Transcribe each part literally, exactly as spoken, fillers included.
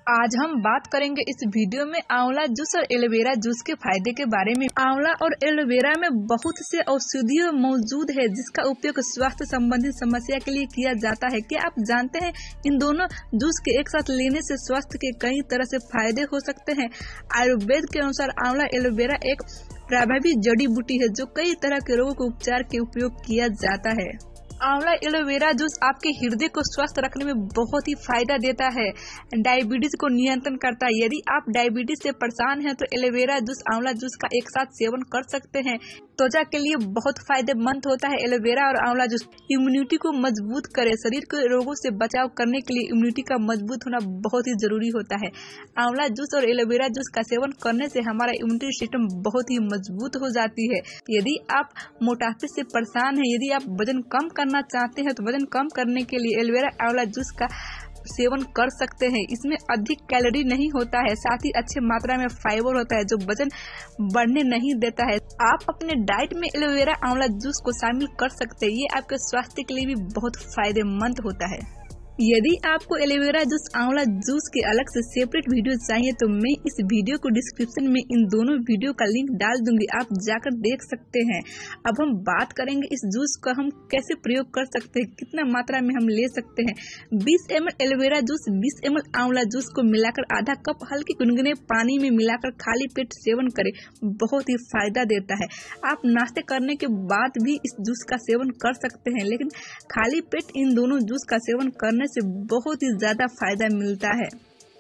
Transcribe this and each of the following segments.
आज हम बात करेंगे इस वीडियो में आंवला जूस और एलोवेरा जूस के फायदे के बारे में। आंवला और एलोवेरा में बहुत से औषधियाँ मौजूद है जिसका उपयोग स्वास्थ्य संबंधी समस्या के लिए किया जाता है। क्या आप जानते हैं इन दोनों जूस के एक साथ लेने से स्वास्थ्य के कई तरह से फायदे हो सकते हैं। आयुर्वेद के अनुसार आंवला एलोवेरा एक प्रभावी जड़ी बूटी है जो कई तरह के रोगों के उपचार के उपयोग किया जाता है। आंवला एलोवेरा जूस आपके हृदय को स्वस्थ रखने में बहुत ही फायदा देता है। डायबिटीज को नियंत्रण करता है। यदि आप डायबिटीज से परेशान हैं तो एलोवेरा जूस आंवला जूस का एक साथ सेवन कर सकते हैं। त्वचा के लिए बहुत फायदेमंद होता है। एलोवेरा और आंवला जूस इम्यूनिटी को मजबूत करे। शरीर के रोगों से बचाव करने के लिए इम्यूनिटी का मजबूत होना बहुत ही जरूरी होता है। आंवला जूस और एलोवेरा जूस का सेवन करने से हमारा इम्यूनिटी सिस्टम बहुत ही मजबूत हो जाती है। यदि आप मोटापे से परेशान हैं, यदि आप वजन कम करना चाहते हैं तो वजन कम करने के लिए एलोवेरा आंवला जूस का सेवन कर सकते हैं। इसमें अधिक कैलोरी नहीं होता है, साथ ही अच्छे मात्रा में फाइबर होता है जो वजन बढ़ने नहीं देता है। आप अपने डाइट में एलोवेरा आंवला जूस को शामिल कर सकते हैं। ये आपके स्वास्थ्य के लिए भी बहुत फायदेमंद होता है। यदि आपको एलोवेरा जूस आंवला जूस के अलग से सेपरेट वीडियो चाहिए तो मैं इस वीडियो को डिस्क्रिप्शन में इन दोनों वीडियो का लिंक डाल दूंगी, आप जाकर देख सकते हैं। अब हम बात करेंगे इस जूस का हम कैसे प्रयोग कर सकते हैं, कितना मात्रा में हम ले सकते हैं। बीस एम एल एलोवेरा जूस बीस एम एल आंवला जूस को मिलाकर आधा कप हल्के गुनगुने पानी में मिलाकर खाली पेट सेवन करें, बहुत ही फायदा देता है। आप नाश्ते करने के बाद भी इस जूस का सेवन कर सकते हैं, लेकिन खाली पेट इन दोनों जूस का सेवन करने से बहुत ही ज्यादा फायदा मिलता है।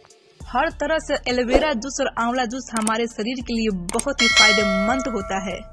हर तरह से एलोवेरा जूस और आंवला जूस हमारे शरीर के लिए बहुत ही फायदेमंद होता है।